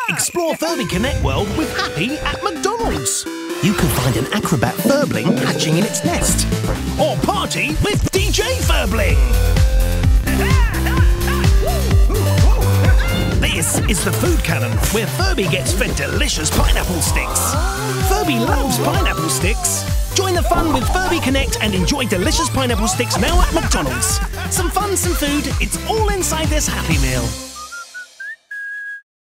Explore Furby Connect World with Happy at McDonald's. You can find an acrobat furbling hatching in its nest. Or party with DJ Furbling. This is the food cannon, where Furby gets fed delicious pineapple sticks. Furby loves pineapple sticks. Join the fun with Furby Connect and enjoy delicious pineapple sticks now at McDonald's. Some fun, some food, it's all inside this Happy Meal.